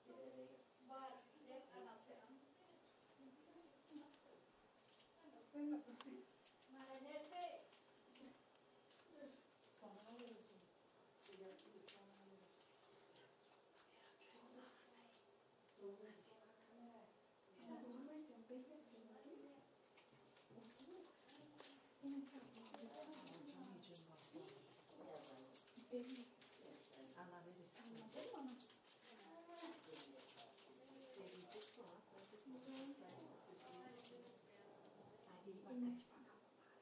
Var, ders anlatıyorum. Nerede? Ana verirsin. Hadi bak kaç bakalım.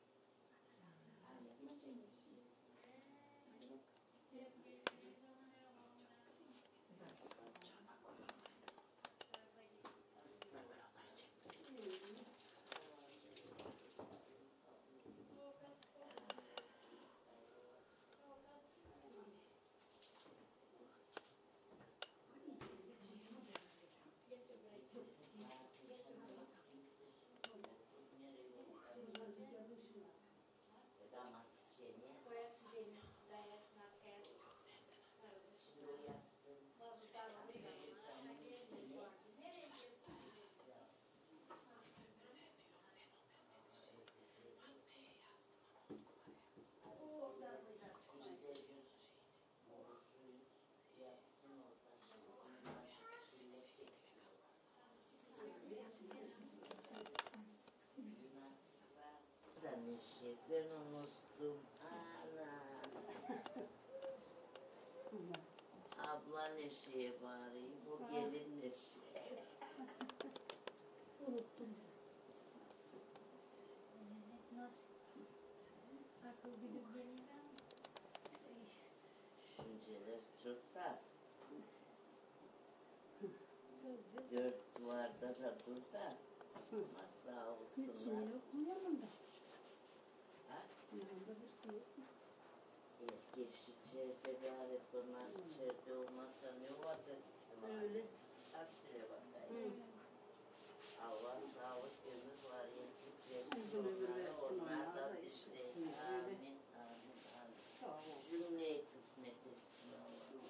Neşe, ben unuttum. Ana. Abla Neşe'ye bağırayım, o gelin Neşe. Unuttum. Nasıl? Akıl gidip geleceğim. Düşünceler çok da. Çok güzel. Dört duvarda da burada. Ama sağ Hiç olsunlar. yok mu yanında? Ha? Yanında bir şey yok mu? Geç içeride bari bunlar içeride olmazsa ne olacak bizim Öyle. Hadi bakayım. Allah sağlık ömür var yettik Uzun ömür onlara. versin Onlar onlara da da bize. yaşasın. Amin, Öyle. amin, amin. Sağ ol. Cümleye kısmet etsin Allah.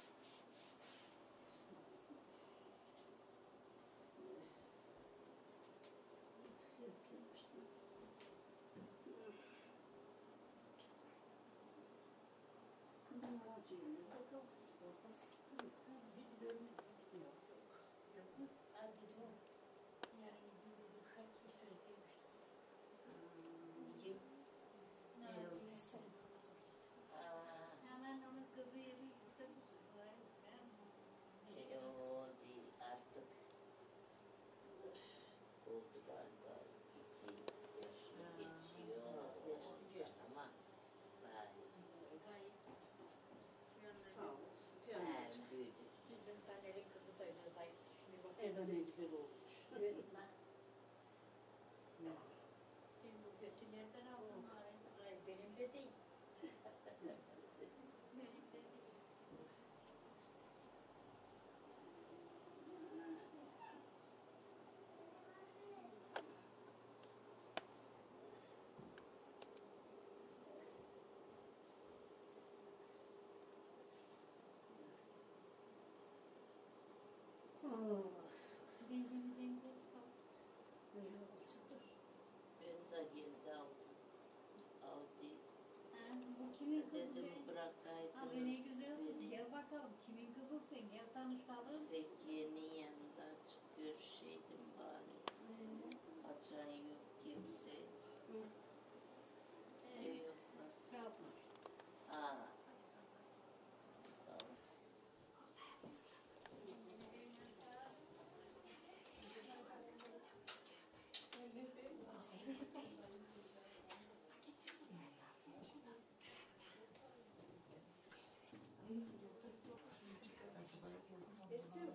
Hadi dur. Yarın gidip uşak getireceğim. Kim? Ne yapıyorsun? Hemen onun kızı yeri yüksek var. O değil artık. Oldu galiba. 2 yaşını geçiyor. Ama sahi. Sağ olsun. En büyüdü. Bizim Taner'in kızı da öyle zayıf düşünüyor. Eda ne güzel olmuş. Görünme. Şimdi bu götü nereden aldın? Ay benim de değil. Benim de değil. Bizim Ben de geldi aldı. bu kimin kızı Dedim be? bırakaydınız. Ha be ne güzel kız. beni. Gel bakalım kimin kızısın? Gel tanışalım. Zekiye'nin yanında açık görüşeydim bari. Açan yok kimse. Yok nasıl? Kalma. Aa. Tamam. Esim.